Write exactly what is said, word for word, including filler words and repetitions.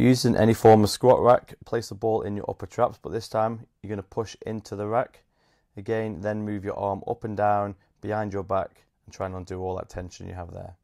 Using any form of squat rack, place the ball in your upper traps, but this time you're going to push into the rack. Again, then move your arm up and down behind your back and try and undo all that tension you have there.